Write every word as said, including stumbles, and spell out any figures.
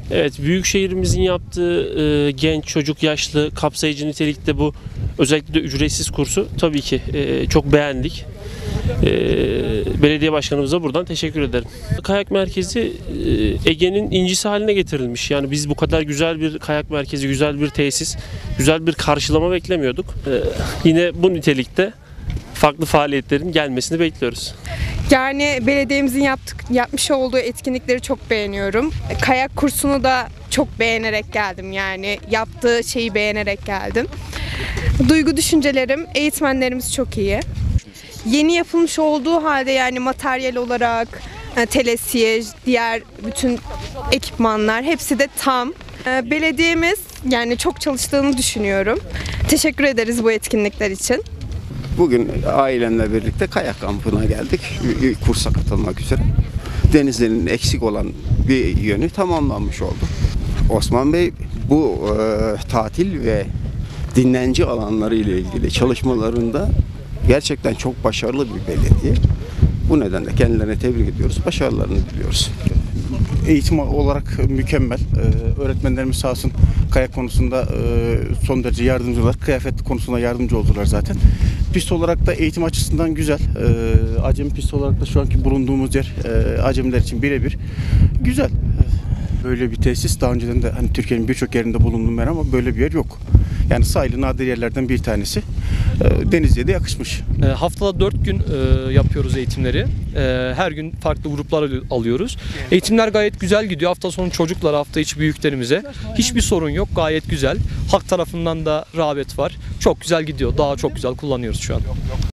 Evet, büyükşehirimizin yaptığı e, genç, çocuk, yaşlı, kapsayıcı nitelikte bu özellikle de ücretsiz kursu tabii ki e, çok beğendik. E, belediye başkanımıza buradan teşekkür ederim. Kayak merkezi e, Ege'nin incisi haline getirilmiş. Yani biz bu kadar güzel bir kayak merkezi, güzel bir tesis, güzel bir karşılama beklemiyorduk. E, yine bu nitelikte farklı faaliyetlerin gelmesini bekliyoruz. Yani belediyemizin yaptık, yapmış olduğu etkinlikleri çok beğeniyorum. Kayak kursunu da çok beğenerek geldim, yani yaptığı şeyi beğenerek geldim. Duygu düşüncelerim, eğitmenlerimiz çok iyi. Yeni yapılmış olduğu halde yani materyal olarak, telesiyej, diğer bütün ekipmanlar hepsi de tam. Belediyemiz yani çok çalıştığını düşünüyorum. Teşekkür ederiz bu etkinlikler için. Bugün ailemle birlikte kayak kampına geldik. Kursa katılmak üzere. Denizli'nin eksik olan bir yönü tamamlanmış oldu. Osman Bey bu e, tatil ve dinlenci alanları ile ilgili çalışmalarında gerçekten çok başarılı bir belediye. Bu nedenle kendilerine tebrik ediyoruz. Başarılarını diliyoruz. Eğitim olarak mükemmel. Ee, öğretmenlerimiz sağ olsun kayak konusunda e, son derece yardımcılar. Kıyafet konusunda yardımcı oldular zaten. Pist olarak da eğitim açısından güzel. Ee, acemi pist olarak da şu anki bulunduğumuz yer e, acemiler için birebir güzel. Böyle bir tesis daha önceden de hani Türkiye'nin birçok yerinde bulundum ben ama böyle bir yer yok. Yani sahili nadir yerlerden bir tanesi. E, Denizli'ye de yakışmış. E, haftada dört gün e, yapıyoruz eğitimleri. E, her gün farklı gruplar alıyoruz. Eğitimler gayet güzel gidiyor. Hafta sonu çocuklara, hafta içi büyüklerimize. Hiçbir sorun yok. Gayet güzel. Halk tarafından da rağbet var. Çok güzel gidiyor. Daha çok güzel kullanıyoruz şu an.